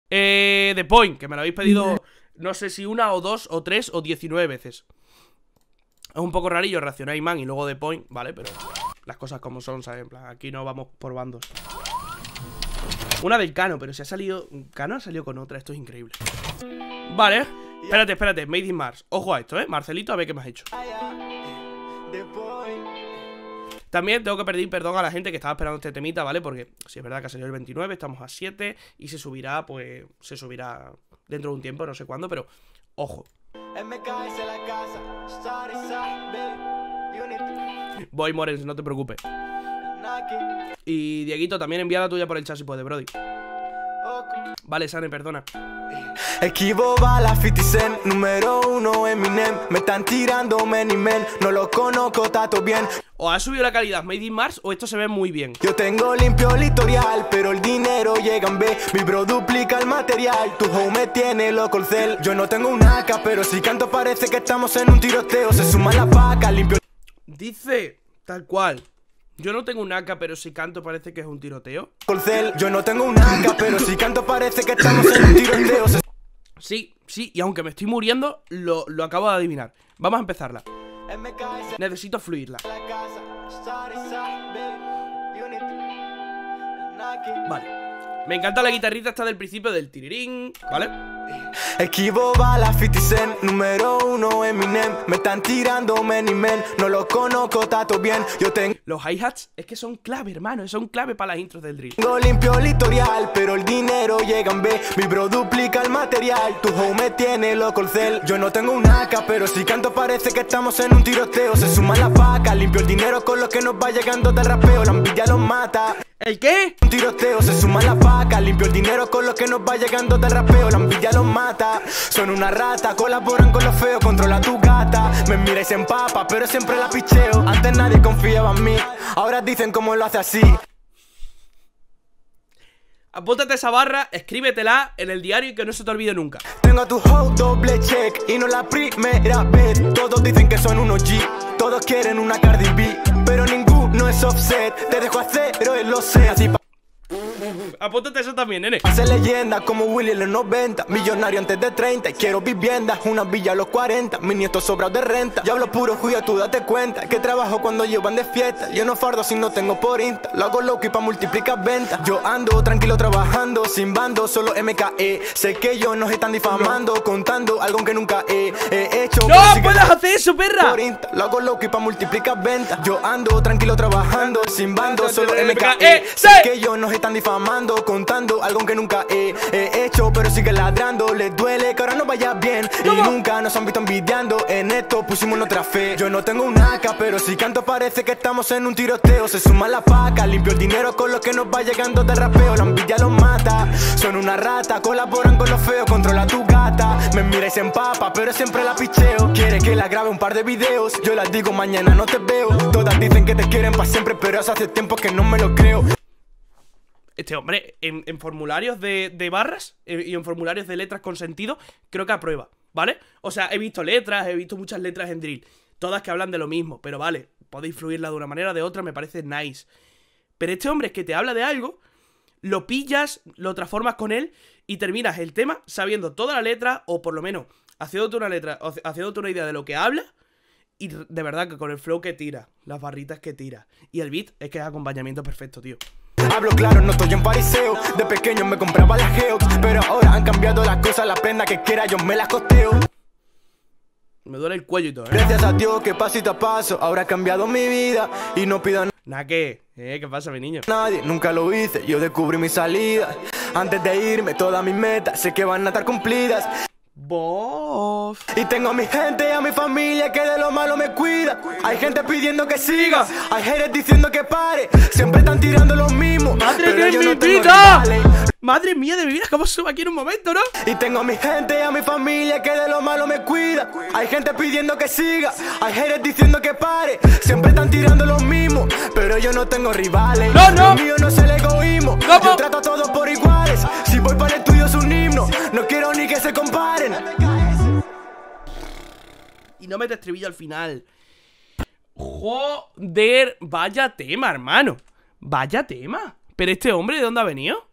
The Point, que me lo habéis pedido, no sé si una o dos o tres o 19 veces. Es un poco rarillo reaccionar a Iman y luego The Point, ¿vale? Pero las cosas como son, ¿sabes? En plan, aquí no vamos por bandos. Una del Cano, pero si ha salido... Cano ha salido con otra, esto es increíble. Vale, espérate, Made in Mars. Ojo a esto, Marcelito, a ver qué me has hecho. También tengo que pedir perdón a la gente que estaba esperando este temita, ¿vale? Porque si es verdad que ha salido el 29, estamos a 7 y se subirá, pues... Se subirá dentro de un tiempo, no sé cuándo, pero... Ojo. Voy, Morens, no te preocupes. Y Dieguito, también envía la tuya por el chat si puede, Brody. Vale, Sane, perdona. Esquivo balas, 50 Cent, número 1 Eminem. Me están tirando many men, no lo conozco tanto bien. O ha subido la calidad Made in Mars o esto se ve muy bien. Yo tengo limpio el historial, pero el dinero llega en B. Mi bro duplica el material, tu home me tiene loco el cel. Yo no tengo un AK, pero si canto parece que estamos en un tiroteo. Se suman las vacas, limpio. Dice, tal cual. Yo no tengo un AK, pero si canto parece que es un tiroteo. Yo no tengo un AK, pero si canto parece que estamos en un tiroteo. Sí, y aunque me estoy muriendo, lo acabo de adivinar. Vamos a empezarla. Necesito fluirla. Vale. Me encanta la guitarrita esta del principio del tirirín, ¿vale? Esquivo balas, 50 Cent, número 1 Eminem. Me están tirando many men, no lo conozco tanto bien. Yo tengo... Los hi-hats es que son clave, hermano. Son clave para las intros del drill. Tengo limpio el historial, pero el dinero llega en B. Mi bro duplica el material, tu home me tiene loco el cel. Yo no tengo un AK, pero si canto parece que estamos en un tiroteo. Se suman las vacas, limpio el dinero con lo que nos va llegando del rapeo. La envidia los mata. ¿El qué? Un tiroteo, se suman las vacas, limpio el dinero con lo que nos va llegando del rapeo. La envidia los mata, son una rata, colaboran con los feos, controla tu gata. Me mira y se empapa, pero siempre la picheo. Antes nadie confiaba en mí, ahora dicen cómo lo hace así. Apúntate esa barra, escríbetela en el diario y que no se te olvide nunca. Tengo a tu hoe doble check y no la primera vez. Todos dicen que son unos G, todos quieren una Cardi B, pero ninguno es Offset. Te dejo a cero en los C, así apúntate eso también, nene. hace leyenda como Willy en los 90. Millonario antes de 30 y quiero viviendas, una villa a los 40. Mis nietos sobrados de renta. Yo hablo puro juyo, tú date cuenta que trabajo cuando llevan de fiesta. Yo no fardo si no tengo por Insta. Lo hago loco y pa' multiplicar ventas. Yo ando tranquilo trabajando, sin bando, solo MKE. Sé que ellos nos están difamando, contando algo que nunca he hecho. ¡No puedes hacer eso, perra! Por Insta. Lo hago loco y pa' multiplicar ventas. Yo ando tranquilo trabajando, sin bando, solo MKE. Sé que ellos nos están difamando, contando algo que nunca he hecho, pero sigue ladrando. Les duele que ahora no vaya bien y nunca nos han visto envidiando. En esto pusimos nuestra fe. Yo no tengo un AK, pero si canto parece que estamos en un tiroteo. Se suman las vacas, limpio el dinero con lo que nos va llegando del rapeo. La envidia los mata, son una rata, colaboran con los feos, controla tu gata. Me mira y se empapa, pero siempre la picheo. Quiere que la grabe un par de videos, yo las digo mañana no te veo. Todas dicen que te quieren para siempre, pero eso hace tiempo que no me lo creo. Este hombre, en formularios de barras y en formularios de letras con sentido, creo que aprueba, ¿vale? O sea, he visto muchas letras en drill, todas que hablan de lo mismo, pero vale, podéis fluirla de una manera o de otra, me parece nice. Pero este hombre es que te habla de algo, lo pillas, lo transformas con él y terminas el tema sabiendo toda la letra, o por lo menos haciéndote una idea de lo que habla. Y de verdad que con el flow que tira, las barritas que tira y el beat, es que es acompañamiento perfecto, tío. Hablo claro, no estoy en pariseo. De pequeño me compraba las Geox, pero ahora han cambiado las cosas. La prenda que quiera yo me las costeo. Me duele el cuello y todo, Gracias a Dios que pasito a paso ahora ha cambiado mi vida. Y no pido nada que, ¿qué pasa, mi niño? nadie, nunca lo hice, yo descubrí mi salida. Antes de irme todas mis metas sé que van a estar cumplidas. Bof. Y tengo a mi gente y a mi familia que de lo malo me cuida. Hay gente pidiendo que siga, hay haters diciendo que pare. Siempre están tirando los mismos. ¡Madre de mi no vida! ¡Madre mía de mi vida! ¿Cómo sube aquí en un momento, no? Y tengo a mi gente y a mi familia que de lo malo me cuida. Hay gente pidiendo que siga, hay haters diciendo que pare. Siempre están tirando los mismos, pero yo no tengo rivales. ¡No, no! Lo mío no es el egoísmo. ¿Cómo? Yo trato a todos por iguales. Si voy para el tuyo es un himno, no quiero ni que se comparen. Y no mete estribillo al final. Joder, vaya tema, hermano. Vaya tema. Pero este hombre, ¿de dónde ha venido?